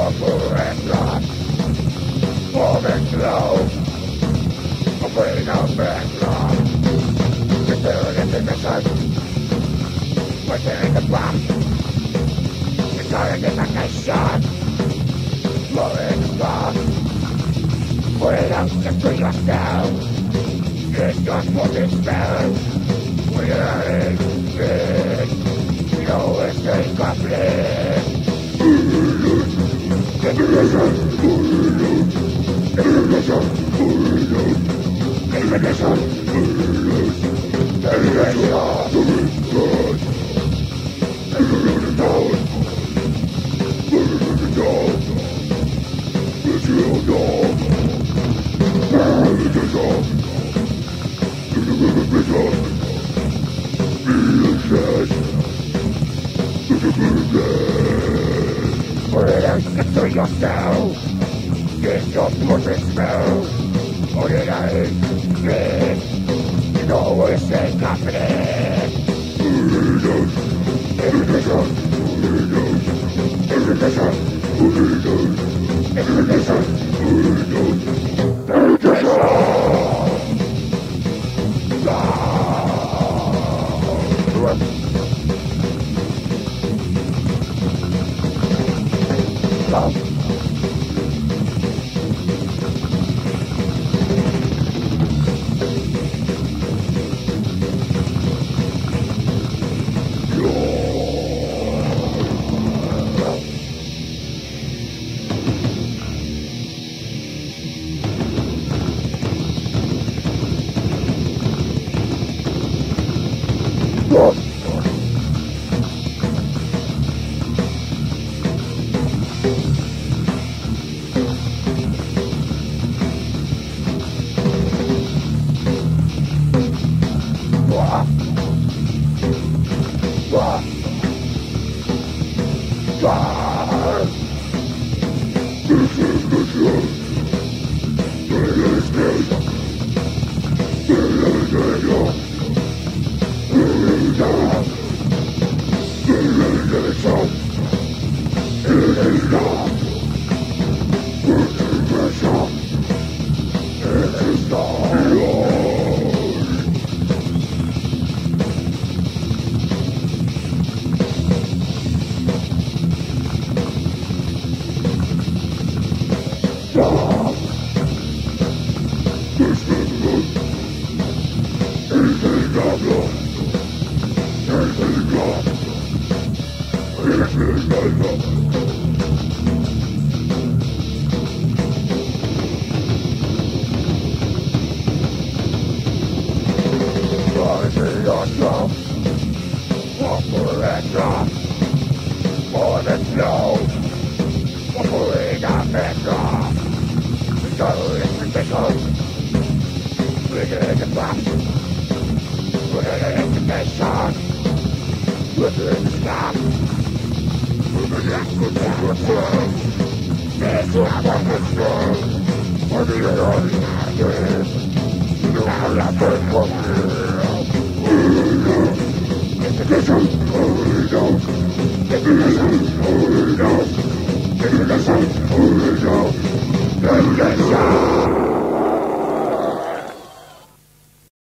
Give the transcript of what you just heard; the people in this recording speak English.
Awful and lost, warm and slow, afraid of backlog. Return in the mission, within the bomb. Return in the nation, blowing the bomb. Put it out into yourself, it's just what it smells. We are in it, no escape complete. Ignition! Ignition! Ignition! Put it out into yourself. Get your pussy smell. Put it out in it. You know it's a company. Ignition. Ignition. Ignition. Ignition. Ignition!